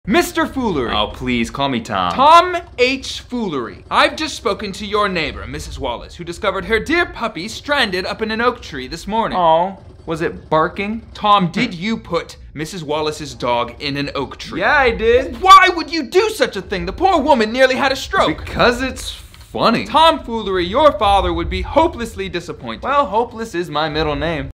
Mr. Foolery. Oh, please, call me Tom. Tom H. Foolery. I've just spoken to your neighbor, Mrs. Wallace, who discovered her dear puppy stranded up in an oak tree this morning. Oh, was it barking? Tom, did you put Mrs. Wallace's dog in an oak tree? Yeah, I did. Why would you do such a thing? The poor woman nearly had a stroke. Because it's funny. Tom Foolery, your father would be hopelessly disappointed. Well, hopeless is my middle name.